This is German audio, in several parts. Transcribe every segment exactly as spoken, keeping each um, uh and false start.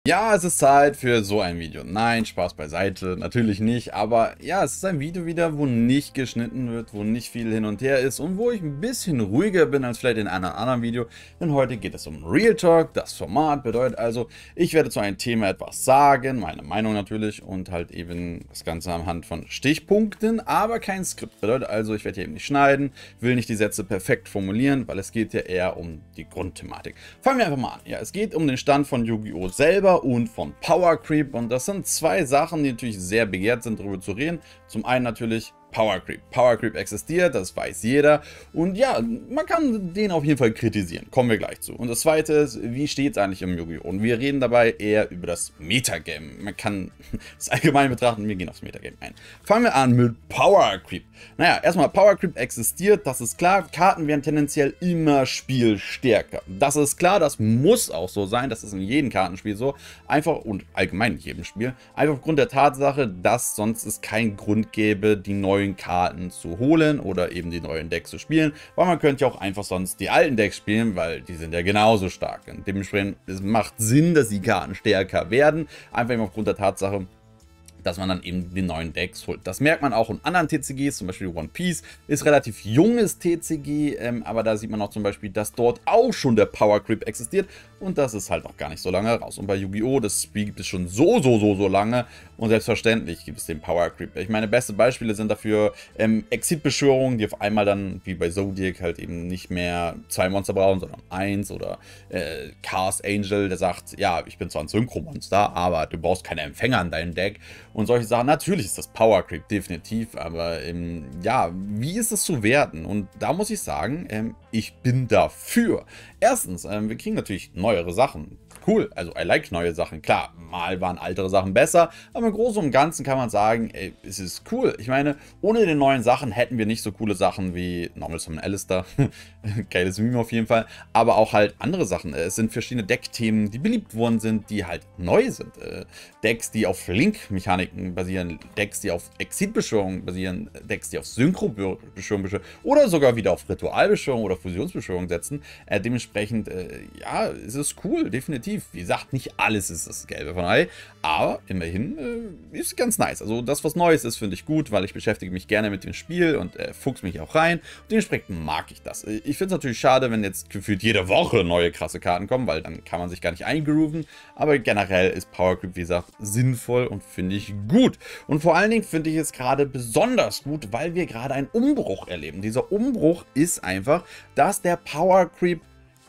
Ja, es ist Zeit für so ein Video. Nein, Spaß beiseite, natürlich nicht, aber ja, es ist ein Video wieder, wo nicht geschnitten wird, wo nicht viel hin und her ist und wo ich ein bisschen ruhiger bin als vielleicht in einem anderen Video, denn heute geht es um Real Talk. Das Format bedeutet also, ich werde zu einem Thema etwas sagen, meine Meinung natürlich und halt eben das Ganze anhand von Stichpunkten, aber kein Skript. Bedeutet also, ich werde hier eben nicht schneiden, will nicht die Sätze perfekt formulieren, weil es geht ja eher um die Grundthematik. Fangen wir einfach mal an. Ja, es geht um den Stand von Yu-Gi-Oh! Selber und von Power Creep, und das sind zwei Sachen, die natürlich sehr begehrt sind, darüber zu reden. Zum einen natürlich Power Creep. Power Creep existiert, das weiß jeder, und ja, man kann den auf jeden Fall kritisieren, kommen wir gleich zu. Und das zweite ist, wie steht es eigentlich im Yu-Gi-Oh! Und wir reden dabei eher über das Metagame. Man kann das allgemein betrachten, wir gehen aufs Metagame ein. Fangen wir an mit Power Creep. Naja, erstmal, Power Creep existiert, das ist klar. Karten werden tendenziell immer spielstärker. Das ist klar, das muss auch so sein, das ist in jedem Kartenspiel so. Einfach, und allgemein in jedem Spiel, einfach aufgrund der Tatsache, dass sonst es keinen Grund gäbe, die neuen Karten zu holen oder eben die neuen Decks zu spielen, weil man könnte ja auch einfach sonst die alten Decks spielen, weil die sind ja genauso stark. Und dementsprechend, es macht Sinn, dass die Karten stärker werden, einfach eben aufgrund der Tatsache, dass man dann eben die neuen Decks holt. Das merkt man auch in anderen T C Gs, zum Beispiel One Piece ist relativ junges T C G, ähm, aber da sieht man auch zum Beispiel, dass dort auch schon der Power Creep existiert, und das ist halt noch gar nicht so lange raus. Und bei Yu-Gi-Oh! Das Spiel gibt es schon so, so, so, so lange, und selbstverständlich gibt es den Power Creep. Ich meine, beste Beispiele sind dafür ähm, Exit-Beschwörungen, die auf einmal dann, wie bei Zodiac, halt eben nicht mehr zwei Monster brauchen, sondern eins, oder äh, Cast Angel, der sagt, ja, ich bin zwar ein Synchro-Monster, aber du brauchst keine Empfänger an deinem Deck. Und solche Sachen. Natürlich ist das Power Creep, definitiv, aber ähm, ja, wie ist es zu werten? Und da muss ich sagen, ähm, ich bin dafür. Erstens, ähm, wir kriegen natürlich neuere Sachen. Cool, also I like neue Sachen. Klar, mal waren ältere Sachen besser, aber im Großen und Ganzen kann man sagen, ey, es ist cool. Ich meine, ohne die neuen Sachen hätten wir nicht so coole Sachen wie Normal Summon Alistair, geiles Meme auf jeden Fall, aber auch halt andere Sachen. Es sind verschiedene Deckthemen, die beliebt worden sind, die halt neu sind. Äh, Decks, die auf Link-Mechaniken basieren, Decks, die auf Exit-Beschwörungen basieren, Decks, die auf Synchro-Beschwörung basieren oder sogar wieder auf Ritualbeschwörung oder Fusionsbeschwörung setzen. Äh, dementsprechend, äh, ja, es ist cool, definitiv. Wie gesagt, nicht alles ist das Gelbe von Ei, aber immerhin äh, ist ganz nice. Also das, was Neues ist, finde ich gut, weil ich beschäftige mich gerne mit dem Spiel und äh, fuchs mich auch rein. Und dementsprechend mag ich das. Ich finde es natürlich schade, wenn jetzt gefühlt jede Woche neue krasse Karten kommen, weil dann kann man sich gar nicht eingrooven. Aber generell ist Power Creep, wie gesagt, sinnvoll und finde ich gut. Und vor allen Dingen finde ich es gerade besonders gut, weil wir gerade einen Umbruch erleben. Dieser Umbruch ist einfach, dass der Power Creep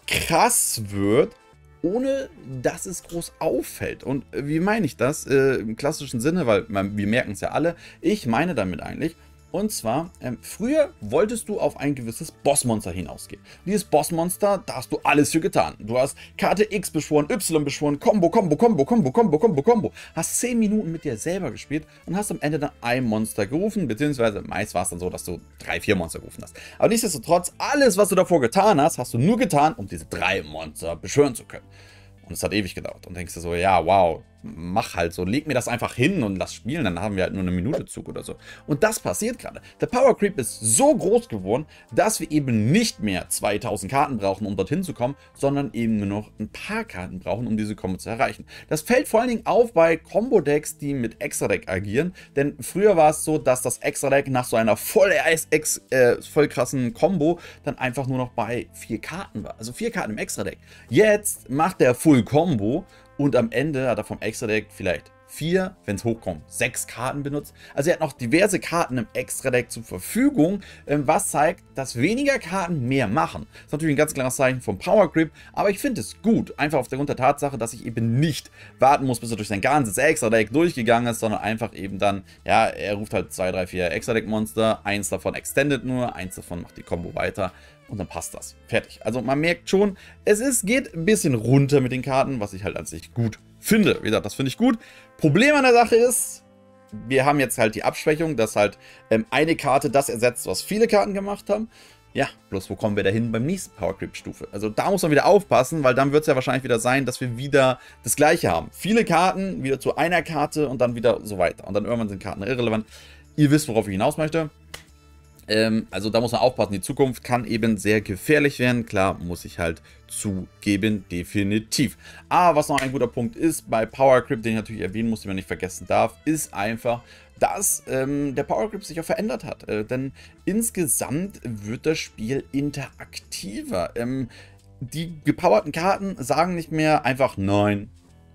krass wird, ohne dass es groß auffällt. Und wie meine ich das? Äh, im klassischen Sinne, weil man, wir merken es ja alle. Ich meine damit eigentlich, und zwar, ähm, früher wolltest du auf ein gewisses Bossmonster hinausgehen. Dieses Bossmonster, da hast du alles für getan. Du hast Karte X beschworen, Y beschworen, Combo, Combo, Combo, Combo, Combo, Combo, Combo. Hast zehn Minuten mit dir selber gespielt und hast am Ende dann ein Monster gerufen, beziehungsweise meist war es dann so, dass du drei, vier Monster gerufen hast. Aber nichtsdestotrotz, alles, was du davor getan hast, hast du nur getan, um diese drei Monster beschwören zu können. Und es hat ewig gedauert. Und denkst du so, ja, wow, mach halt so, leg mir das einfach hin und lass spielen, dann haben wir halt nur eine Minute Zug oder so. Und das passiert gerade. Der Power Creep ist so groß geworden, dass wir eben nicht mehr zweitausend Karten brauchen, um dorthin zu kommen, sondern eben nur noch ein paar Karten brauchen, um diese Combo zu erreichen. Das fällt vor allen Dingen auf bei Combo-Decks, die mit Extra-Deck agieren, denn früher war es so, dass das Extra-Deck nach so einer voll, äh, voll krassen Combo dann einfach nur noch bei vier Karten war. Also vier Karten im Extra-Deck. Jetzt macht der Full-Combo und am Ende hat er vom Extra-Deck vielleicht vier, wenn es hochkommt, sechs Karten benutzt. Also er hat noch diverse Karten im Extra-Deck zur Verfügung, was zeigt, dass weniger Karten mehr machen. Das ist natürlich ein ganz klares Zeichen vom Power Creep, aber ich finde es gut, einfach aufgrund der Tatsache, dass ich eben nicht warten muss, bis er durch sein ganzes Extra-Deck durchgegangen ist, sondern einfach eben dann, ja, er ruft halt zwei, drei, vier Extra-Deck-Monster, eins davon extended nur, eins davon macht die Combo weiter. Und dann passt das. Fertig. Also man merkt schon, es ist, geht ein bisschen runter mit den Karten, was ich halt an sich gut finde. Wie gesagt, das finde ich gut. Problem an der Sache ist, wir haben jetzt halt die Abschwächung, dass halt ähm, eine Karte das ersetzt, was viele Karten gemacht haben. Ja, bloß wo kommen wir dahin beim nächsten Power Creep Stufe? Also da muss man wieder aufpassen, weil dann wird es ja wahrscheinlich wieder sein, dass wir wieder das Gleiche haben. Viele Karten, wieder zu einer Karte und dann wieder so weiter. Und dann irgendwann sind Karten irrelevant. Ihr wisst, worauf ich hinaus möchte. Ähm, also da muss man aufpassen, die Zukunft kann eben sehr gefährlich werden. Klar, muss ich halt zugeben, definitiv. Aber was noch ein guter Punkt ist, bei Power Grip, den ich natürlich erwähnen muss, den man nicht vergessen darf, ist einfach, dass ähm, der Power Grip sich auch verändert hat. Äh, denn insgesamt wird das Spiel interaktiver. Ähm, die gepowerten Karten sagen nicht mehr einfach nein,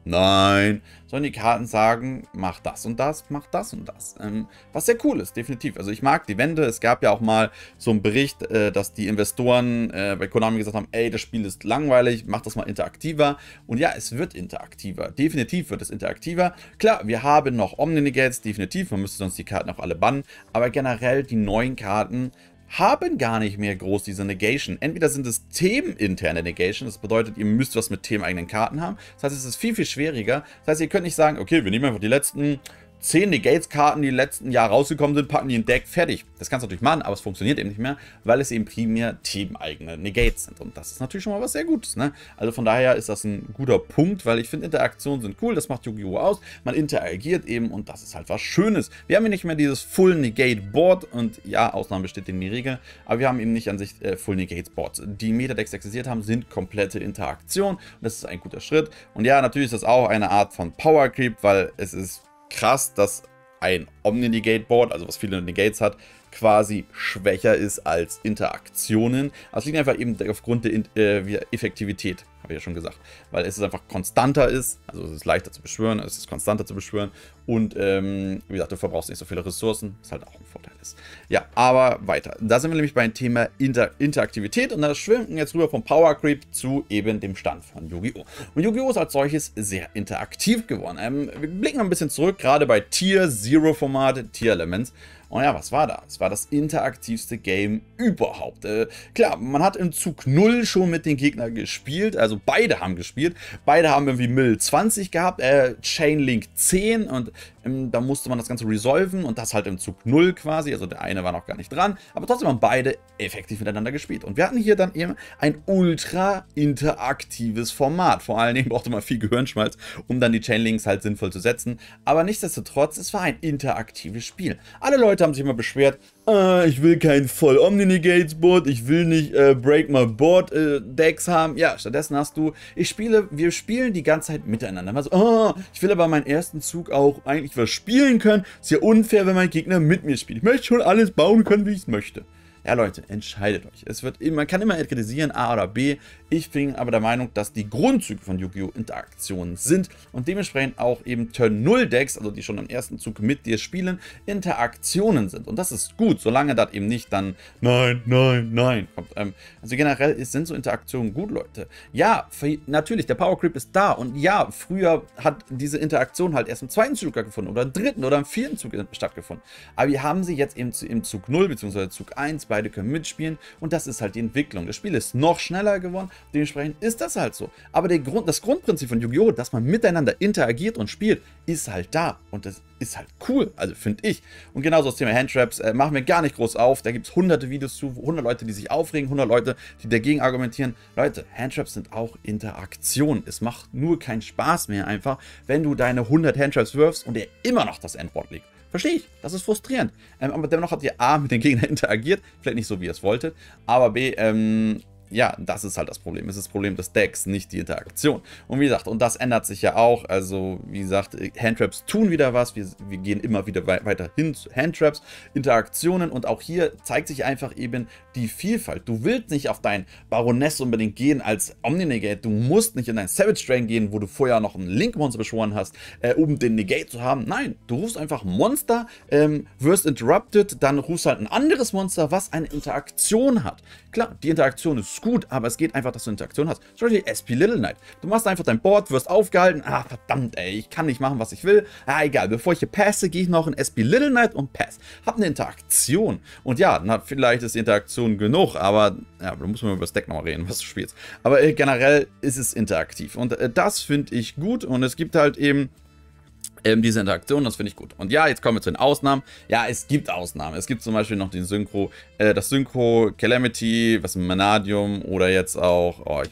nein, sondern die Karten sagen, mach das und das, mach das und das. Ähm, was sehr cool ist, definitiv. Also ich mag die Wände. Es gab ja auch mal so einen Bericht, äh, dass die Investoren äh, bei Konami gesagt haben, ey, das Spiel ist langweilig, mach das mal interaktiver. Und ja, es wird interaktiver. Definitiv wird es interaktiver. Klar, wir haben noch Omni-Negates, definitiv. Man müsste sonst die Karten auch alle bannen. Aber generell die neuen Karten haben gar nicht mehr groß diese Negation. Entweder sind es themeninterne Negation, das bedeutet, ihr müsst was mit themeneigenen Karten haben. Das heißt, es ist viel, viel schwieriger. Das heißt, ihr könnt nicht sagen, okay, wir nehmen einfach die letzten zehn Negates-Karten, die letzten Jahr rausgekommen sind, packen die in Deck, fertig. Das kannst du natürlich machen, aber es funktioniert eben nicht mehr, weil es eben primär themeneigene Negates sind. Und das ist natürlich schon mal was sehr Gutes, ne? Also von daher ist das ein guter Punkt, weil ich finde, Interaktionen sind cool, das macht Yu-Gi-Oh! Aus. Man interagiert eben und das ist halt was Schönes. Wir haben hier nicht mehr dieses Full Negate Board und ja, Ausnahmen bestätigen die Regel, aber wir haben eben nicht an sich äh, Full Negate Boards. Die Metadecks existiert haben, sind komplette Interaktion und das ist ein guter Schritt. Und ja, natürlich ist das auch eine Art von Power Creep, weil es ist krass, dass ein Omni-Negate-Board, also was viele Negates hat, quasi schwächer ist als Interaktionen. Das liegt einfach eben aufgrund der äh, Effektivität, habe ich ja schon gesagt, weil es einfach konstanter ist, also es ist leichter zu beschwören, es ist konstanter zu beschwören und ähm, wie gesagt, du verbrauchst nicht so viele Ressourcen, was halt auch ein Vorteil ist. Ja, aber weiter. Da sind wir nämlich beim Thema Inter Interaktivität und da schwimmen wir jetzt rüber vom Power Creep zu eben dem Stand von Yu-Gi-Oh! Und Yu-Gi-Oh! Ist als solches sehr interaktiv geworden. Ähm, wir blicken noch ein bisschen zurück, gerade bei Tier Zero Formate, Tier Elements. Und ja, was war da? Es war das interaktivste Game überhaupt. Äh, klar, man hat im Zug null schon mit den Gegnern gespielt, also beide haben gespielt. Beide haben irgendwie Mill zwanzig gehabt, äh, Chainlink zehn und ähm, da musste man das Ganze resolven und das halt im Zug null quasi. Also der eine war noch gar nicht dran, aber trotzdem haben beide effektiv miteinander gespielt. Und wir hatten hier dann eben ein ultra interaktives Format. Vor allen Dingen brauchte man viel Gehirnschmalz, um dann die Chainlinks halt sinnvoll zu setzen. Aber nichtsdestotrotz, es war ein interaktives Spiel. Alle Leute haben sich immer beschwert, ah, ich will kein voll Omni-Negates Board, ich will nicht äh, Break My Board äh, Decks haben. Ja, stattdessen hast du, ich spiele, wir spielen die ganze Zeit miteinander. Also, ah, ich will aber meinen ersten Zug auch eigentlich was spielen können. Ist ja unfair, wenn mein Gegner mit mir spielt. Ich möchte schon alles bauen können, wie ich es möchte. Ja, Leute, entscheidet euch. Es wird immer, man kann immer kritisieren, A oder B. Ich bin aber der Meinung, dass die Grundzüge von Yu-Gi-Oh! Interaktionen sind und dementsprechend auch eben Turn null Decks, also die schon im ersten Zug mit dir spielen, Interaktionen sind. Und das ist gut, solange das eben nicht dann nein, nein, nein kommt. Ähm, also generell ist, sind so Interaktionen gut, Leute. Ja, für, natürlich, der Power Creep ist da und ja, früher hat diese Interaktion halt erst im zweiten Zug stattgefunden oder im dritten oder im vierten Zug stattgefunden. Aber wir haben sie jetzt eben im Zug null bzw. Zug eins, beide können mitspielen und das ist halt die Entwicklung. Das Spiel ist noch schneller geworden, dementsprechend ist das halt so. Aber der Grund, das Grundprinzip von Yu-Gi-Oh!, dass man miteinander interagiert und spielt, ist halt da und das ist halt cool, also finde ich. Und genauso das Thema Handtraps äh, machen wir gar nicht groß auf, da gibt es hunderte Videos zu, hundert Leute, die sich aufregen, hundert Leute, die dagegen argumentieren. Leute, Handtraps sind auch Interaktion. Es macht nur keinen Spaß mehr einfach, wenn du deine hundert Handtraps wirfst und dir immer noch das Endboard liegt. Verstehe ich, das ist frustrierend. Ähm, aber dennoch habt ihr A, mit den Gegnern interagiert, vielleicht nicht so, wie ihr es wolltet, aber B, ähm, ja, das ist halt das Problem. Es ist das Problem des Decks, nicht die Interaktion. Und wie gesagt, und das ändert sich ja auch. Also, wie gesagt, Handtraps tun wieder was. Wir, wir gehen immer wieder wei weiter hin zu Handtraps, Interaktionen. Und auch hier zeigt sich einfach eben die Vielfalt. Du willst nicht auf dein Baroness unbedingt gehen als Omni-Negate. Du musst nicht in dein Savage Drain gehen, wo du vorher noch ein Link-Monster beschworen hast, äh, um den Negate zu haben. Nein, du rufst einfach Monster, ähm, wirst interrupted, dann rufst halt ein anderes Monster, was eine Interaktion hat. Klar, die Interaktion ist gut, aber es geht einfach, dass du Interaktion hast. Zum Beispiel S P Little Knight. Du machst einfach dein Board, wirst aufgehalten. Ah, verdammt, ey, ich kann nicht machen, was ich will. Ah, egal, bevor ich hier passe, gehe ich noch in S P Little Knight und pass. Hab eine Interaktion. Und ja, na, vielleicht ist die Interaktion genug, aber ja, da muss man über das Deck noch reden, was du spielst. Aber äh, generell ist es interaktiv. Und äh, das finde ich gut. Und es gibt halt eben Ähm, diese Interaktion, das finde ich gut. Und ja, jetzt kommen wir zu den Ausnahmen. Ja, es gibt Ausnahmen. Es gibt zum Beispiel noch den Synchro, äh, das Synchro Calamity, was im Manadium oder jetzt auch, oh, ich, ich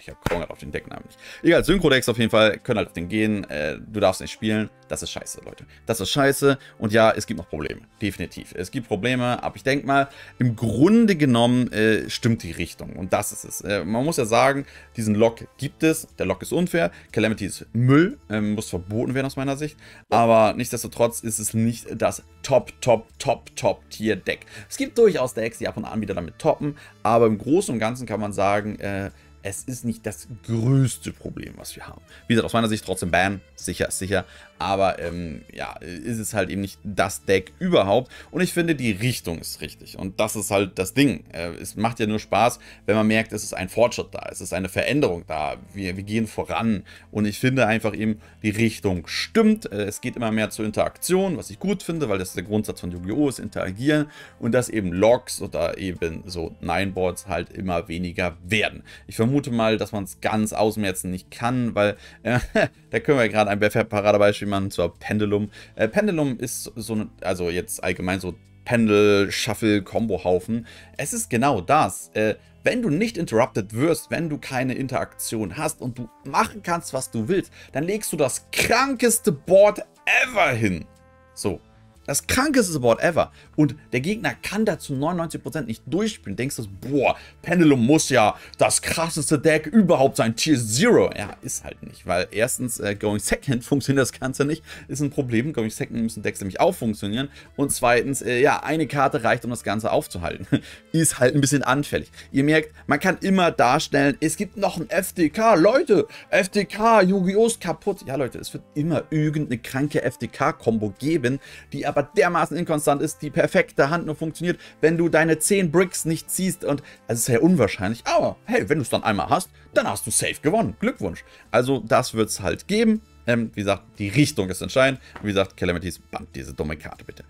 ich komme gerade auf den Decknamen nicht. Egal, Synchro-Decks auf jeden Fall können halt auf den gehen. Äh, du darfst nicht spielen. Das ist scheiße, Leute. Das ist scheiße. Und ja, es gibt noch Probleme. Definitiv. Es gibt Probleme, aber ich denke mal, im Grunde genommen äh, stimmt die Richtung. Und das ist es. Äh, man muss ja sagen, diesen Lock gibt es. Der Lock ist unfair. Calamity ist Müll. Ähm, muss verboten werden aus meiner Sicht. Aber nichtsdestotrotz ist es nicht das Top, Top, Top, Top-Tier-Deck. Es gibt durchaus Decks, die ab und an wieder damit toppen. Aber im Großen und Ganzen kann man sagen, äh, es ist nicht das größte Problem, was wir haben. Wie gesagt, aus meiner Sicht trotzdem Ban, sicher ist sicher. Aber ähm, ja, ist es halt eben nicht das Deck überhaupt. Und ich finde, die Richtung ist richtig. Und das ist halt das Ding. Äh, es macht ja nur Spaß, wenn man merkt, es ist ein Fortschritt da. Es ist eine Veränderung da. Wir, wir gehen voran. Und ich finde einfach eben, die Richtung stimmt. Äh, es geht immer mehr zur Interaktion, was ich gut finde, weil das ist der Grundsatz von Yu-Gi-Oh! Ist Interagieren. Und dass eben Logs oder eben so Nine-Boards halt immer weniger werden. Ich vermute mal, dass man es ganz ausmerzen nicht kann, weil äh, da können wir gerade ein Paradebeispiel machen zur Pendulum. Äh, Pendulum ist so, eine, also jetzt allgemein so Pendel, Shuffle, Combo-Haufen. Es ist genau das. Äh, wenn du nicht interrupted wirst, wenn du keine Interaktion hast und du machen kannst, was du willst, dann legst du das krankeste Board ever hin. So. Das krankeste Board ever. Und der Gegner kann da zu neunundneunzig Prozent nicht durchspielen. Denkst du, boah, Pendulum muss ja das krasseste Deck überhaupt sein. Tier Zero. Ja, ist halt nicht. Weil erstens, äh, Going Second funktioniert das Ganze nicht. Ist ein Problem. Going Second müssen Decks nämlich auch funktionieren. Und zweitens, äh, ja, eine Karte reicht, um das Ganze aufzuhalten. Ist halt ein bisschen anfällig. Ihr merkt, man kann immer darstellen, es gibt noch ein F D K. Leute, F D K, Yu-Gi-Oh! Ist kaputt. Ja, Leute, es wird immer irgendeine kranke F D K-Kombo geben, die aber dermaßen inkonstant ist, die perfekte Hand nur funktioniert, wenn du deine zehn Bricks nicht ziehst. Und das ist sehr unwahrscheinlich. Aber hey, wenn du es dann einmal hast, dann hast du safe gewonnen. Glückwunsch. Also das wird es halt geben. Ähm, wie gesagt, die Richtung ist entscheidend. Wie gesagt, Calamities, band diese dumme Karte bitte.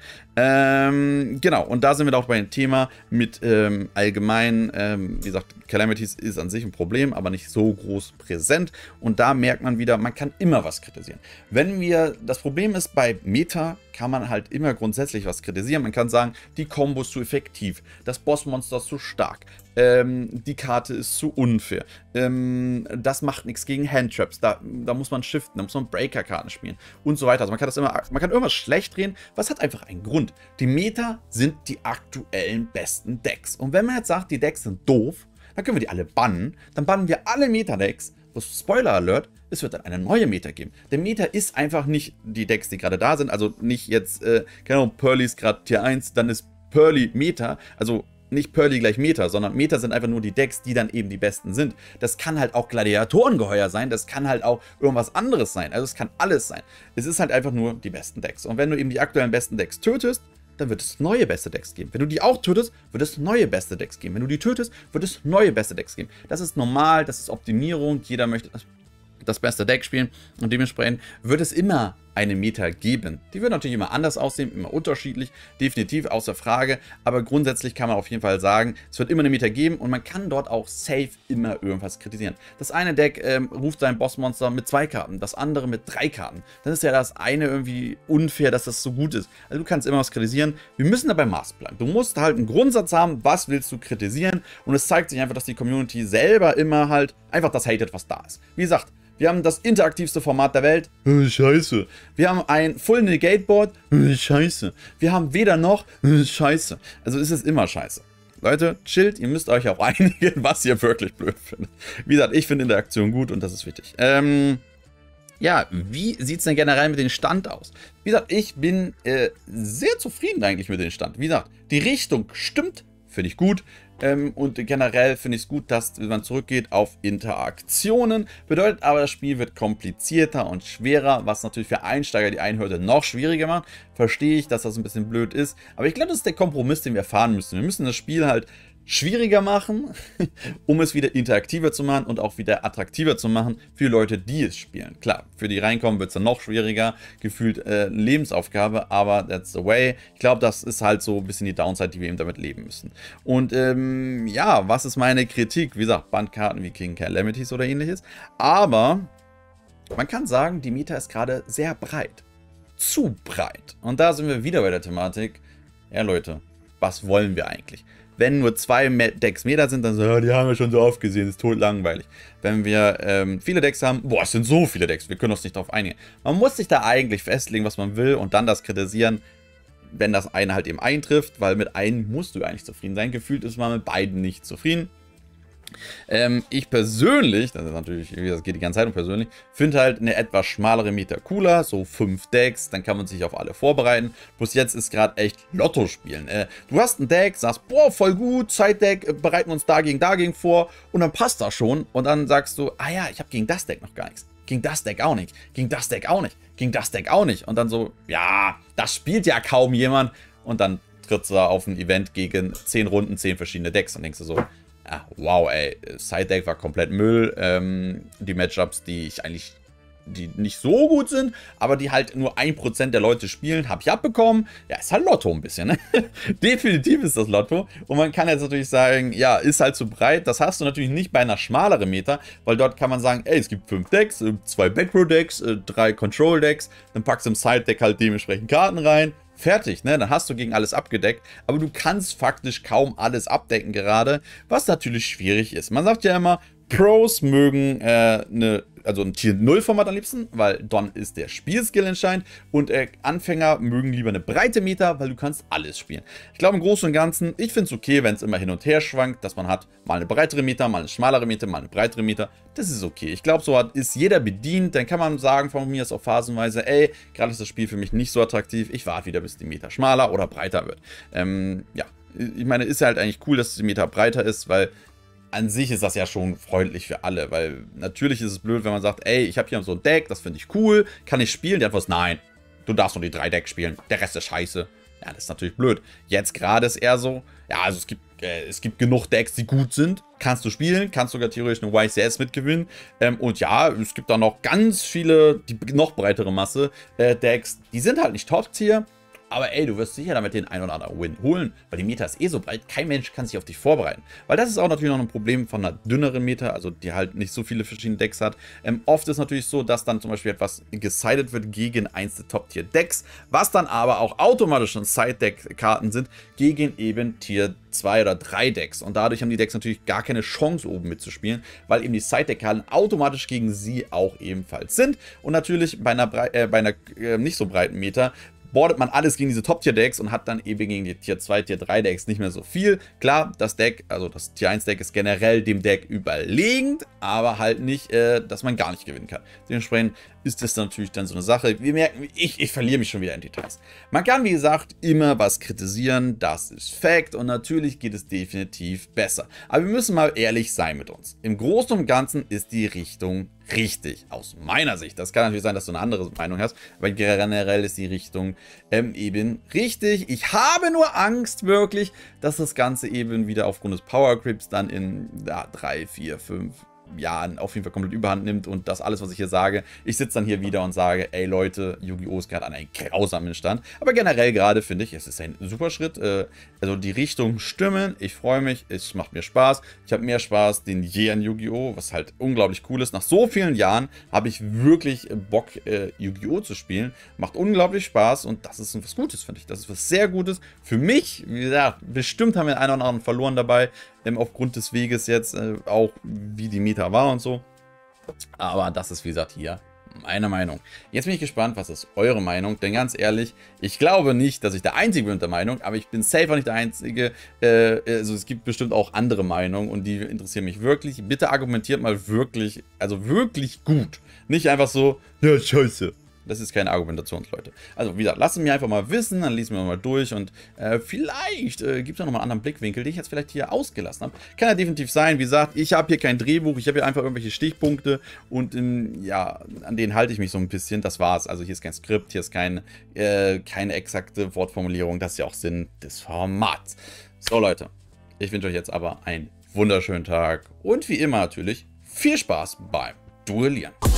Ähm, genau, und da sind wir auch bei dem Thema mit ähm, allgemein, ähm, wie gesagt, Calamities ist an sich ein Problem, aber nicht so groß präsent. Und da merkt man wieder, man kann immer was kritisieren. Wenn wir, das Problem ist, bei Meta kann man halt immer grundsätzlich was kritisieren. Man kann sagen, die Combo ist zu effektiv, das Bossmonster ist zu stark, ähm, die Karte ist zu unfair, ähm, das macht nichts gegen Handtraps, da, da muss man shiften, da muss man Breaker-Karten spielen und so weiter. Also man kann das immer, man kann irgendwas schlecht drehen, was hat einfach einen Grund. Die Meta sind die aktuellen besten Decks. Und wenn man jetzt sagt, die Decks sind doof, dann können wir die alle bannen, dann bannen wir alle Meta-Decks. Spoiler Alert, es wird dann eine neue Meta geben. Der Meta ist einfach nicht die Decks, die gerade da sind. Also nicht jetzt, äh, keine Ahnung, Pearly ist gerade Tier eins, dann ist Pearly Meta. Also nicht Pearly gleich Meta, sondern Meta sind einfach nur die Decks, die dann eben die besten sind. Das kann halt auch Gladiatorengeheuer sein, das kann halt auch irgendwas anderes sein. Also es kann alles sein. Es ist halt einfach nur die besten Decks. Und wenn du eben die aktuellen besten Decks tötest, dann wird es neue beste Decks geben. Wenn du die auch tötest, wird es neue beste Decks geben. Wenn du die tötest, wird es neue beste Decks geben. Das ist normal, das ist Optimierung. Jeder möchte das, das beste Deck spielen. Und dementsprechend wird es immer eine Meta geben. Die wird natürlich immer anders aussehen, immer unterschiedlich, definitiv, außer Frage. Aber grundsätzlich kann man auf jeden Fall sagen, es wird immer eine Meta geben und man kann dort auch safe immer irgendwas kritisieren. Das eine Deck ähm, ruft sein Bossmonster mit zwei Karten, das andere mit drei Karten. Dann ist ja das eine irgendwie unfair, dass das so gut ist. Also du kannst immer was kritisieren. Wir müssen dabei Maß bleiben. Du musst halt einen Grundsatz haben, was willst du kritisieren. Und es zeigt sich einfach, dass die Community selber immer halt einfach das hatet, was da ist. Wie gesagt, wir haben das interaktivste Format der Welt. Scheiße. Wir haben ein Full Negate Board. Scheiße. Wir haben weder noch. Scheiße. Also ist es immer scheiße. Leute, chillt. Ihr müsst euch auch einigen, was ihr wirklich blöd findet. Wie gesagt, ich finde Interaktion gut und das ist wichtig. Ähm, ja, wie sieht es denn generell mit dem Stand aus? Wie gesagt, ich bin äh, sehr zufrieden eigentlich mit dem Stand. Wie gesagt, die Richtung stimmt. Finde ich gut. Ähm, und generell finde ich es gut, dass man zurückgeht auf Interaktionen. Bedeutet aber, das Spiel wird komplizierter und schwerer, was natürlich für Einsteiger die Einhürde noch schwieriger macht. Verstehe ich, dass das ein bisschen blöd ist. Aber ich glaube, das ist der Kompromiss, den wir fahren müssen. Wir müssen das Spiel halt schwieriger machen, um es wieder interaktiver zu machen und auch wieder attraktiver zu machen für Leute, die es spielen. Klar, für die reinkommen wird es dann noch schwieriger, gefühlt äh, eine Lebensaufgabe, aber that's the way. Ich glaube, das ist halt so ein bisschen die Downside, die wir eben damit leben müssen. Und ähm, ja, was ist meine Kritik? Wie gesagt, Bandkarten wie King Calamities oder ähnliches. Aber man kann sagen, die Meta ist gerade sehr breit. Zu breit. Und da sind wir wieder bei der Thematik. Ja, Leute, was wollen wir eigentlich? wenn nur zwei Decks Meta sind, dann so, ja, die haben wir schon so oft gesehen, ist tot langweilig. Wenn wir ähm, viele Decks haben, boah, es sind so viele Decks, wir können uns nicht darauf einigen. Man muss sich da eigentlich festlegen, was man will und dann das kritisieren, wenn das eine halt eben eintrifft, weil mit einem musst du eigentlich zufrieden sein. Gefühlt ist man mit beiden nicht zufrieden. Ähm, ich persönlich, das ist natürlich, das geht die ganze Zeit um persönlich, finde halt eine etwas schmalere Meta cooler, so fünf Decks, dann kann man sich auf alle vorbereiten. Plus jetzt ist gerade echt Lotto spielen. Äh, du hast ein Deck, sagst, boah, voll gut, Side-Deck, äh, bereiten wir uns dagegen, dagegen vor und dann passt das schon und dann sagst du, ah ja, ich habe gegen das Deck noch gar nichts. Gegen das Deck auch nicht, gegen das Deck auch nicht, gegen das Deck auch nicht. Und dann so, ja, das spielt ja kaum jemand. Und dann trittst du auf ein Event gegen zehn Runden, zehn verschiedene Decks und denkst du so, ja, wow, ey, Side-Deck war komplett Müll. Ähm, die Matchups, die ich eigentlich, die nicht so gut sind, aber die halt nur ein Prozent der Leute spielen, habe ich abbekommen. Ja, ist halt Lotto ein bisschen, ne? Definitiv ist das Lotto. Und man kann jetzt natürlich sagen, ja, ist halt zu breit. Das hast du natürlich nicht bei einer schmaleren Meta, weil dort kann man sagen, ey, es gibt fünf Decks, zwei Backrow-Decks, drei Control-Decks, dann packst du im Side-Deck halt dementsprechend Karten rein. Fertig, ne? Dann hast du gegen alles abgedeckt, aber du kannst faktisch kaum alles abdecken gerade, was natürlich schwierig ist. Man sagt ja immer, Pros mögen äh, eine, also ein Tier null Format am liebsten, weil dann ist der Spielskill entscheidend und äh, Anfänger mögen lieber eine breite Meta, weil du kannst alles spielen. Ich glaube im Großen und Ganzen, ich finde es okay, wenn es immer hin und her schwankt, dass man hat mal eine breitere Meta, mal eine schmalere Meta, mal eine breitere Meta. Das ist okay. Ich glaube, so hat, ist jeder bedient. Dann kann man sagen von mir aus auch phasenweise, ey, gerade ist das Spiel für mich nicht so attraktiv. Ich warte wieder, bis die Meta schmaler oder breiter wird. Ähm, ja, ich meine, ist ja halt eigentlich cool, dass die Meta breiter ist, weil an sich ist das ja schon freundlich für alle, weil natürlich ist es blöd, wenn man sagt, ey, ich habe hier so ein Deck, das finde ich cool, kann ich spielen? Die Antwort ist nein, du darfst nur die drei Decks spielen, der Rest ist scheiße. Ja, das ist natürlich blöd. Jetzt gerade ist eher so, ja, also es gibt, äh, es gibt genug Decks, die gut sind, kannst du spielen, kannst sogar theoretisch eine Y C S mitgewinnen. Ähm, und ja, es gibt da noch ganz viele, die noch breitere Masse äh, Decks, die sind halt nicht Top-Tier. Aber ey, du wirst sicher damit den ein oder anderen Win holen, weil die Meta ist eh so breit, kein Mensch kann sich auf dich vorbereiten. Weil das ist auch natürlich noch ein Problem von einer dünneren Meta, also die halt nicht so viele verschiedene Decks hat. Ähm, oft ist natürlich so, dass dann zum Beispiel etwas gesidet wird gegen eins der Top-Tier-Decks, was dann aber auch automatisch schon Side-Deck-Karten sind gegen eben Tier zwei oder drei Decks. Und dadurch haben die Decks natürlich gar keine Chance oben mitzuspielen, weil eben die Side-Deck-Karten automatisch gegen sie auch ebenfalls sind. Und natürlich bei einer, Bre äh, bei einer äh, nicht so breiten Meta boardet man alles gegen diese Top-Tier-Decks und hat dann eben gegen die Tier zwei, Tier drei Decks nicht mehr so viel. Klar, das Deck, also das Tier eins Deck ist generell dem Deck überlegend, aber halt nicht, äh, dass man gar nicht gewinnen kann. Dementsprechend ist das natürlich dann so eine Sache. Wir merken, ich, ich verliere mich schon wieder in Details. Man kann, wie gesagt, immer was kritisieren, das ist Fact und natürlich geht es definitiv besser. Aber wir müssen mal ehrlich sein mit uns. Im Großen und Ganzen ist die Richtung richtig, aus meiner Sicht. Das kann natürlich sein, dass du eine andere Meinung hast, aber generell ist die Richtung ähm, eben richtig. Ich habe nur Angst wirklich, dass das Ganze eben wieder aufgrund des Power Creeps dann in ja, drei, vier, fünf Jahren auf jeden Fall komplett überhand nimmt und das alles, was ich hier sage, ich sitze dann hier wieder und sage, ey Leute, Yu-Gi-Oh! Ist gerade an einem grausamen Stand. Aber generell gerade finde ich, es ist ein super Schritt. Äh, also die Richtung stimmen, ich freue mich, es macht mir Spaß. Ich habe mehr Spaß denn je an Yu-Gi-Oh! Was halt unglaublich cool ist. Nach so vielen Jahren habe ich wirklich Bock, äh, Yu-Gi-Oh! Zu spielen. Macht unglaublich Spaß und das ist was Gutes, finde ich. Das ist was sehr Gutes. Für mich, wie gesagt, bestimmt haben wir einen oder anderen verloren dabei. Ähm, aufgrund des Weges jetzt, äh, auch wie die Meta war und so. Aber das ist, wie gesagt, hier meine Meinung. Jetzt bin ich gespannt, was ist eure Meinung? Denn ganz ehrlich, ich glaube nicht, dass ich der Einzige bin mit der Meinung, aber ich bin safe auch nicht der Einzige. Äh, also es gibt bestimmt auch andere Meinungen und die interessieren mich wirklich. Bitte argumentiert mal wirklich, also wirklich gut. Nicht einfach so, ja, scheiße. Das ist keine Argumentation, Leute. Also, wie gesagt, lasst es mir einfach mal wissen, dann lesen wir mal durch und äh, vielleicht äh, gibt es noch mal einen anderen Blickwinkel, den ich jetzt vielleicht hier ausgelassen habe. Kann ja definitiv sein. Wie gesagt, ich habe hier kein Drehbuch, ich habe hier einfach irgendwelche Stichpunkte und ähm, ja, an denen halte ich mich so ein bisschen. Das war's. Also, hier ist kein Skript, hier ist kein, äh, keine exakte Wortformulierung. Das ist ja auch Sinn des Formats. So, Leute, ich wünsche euch jetzt aber einen wunderschönen Tag und wie immer natürlich viel Spaß beim Duellieren.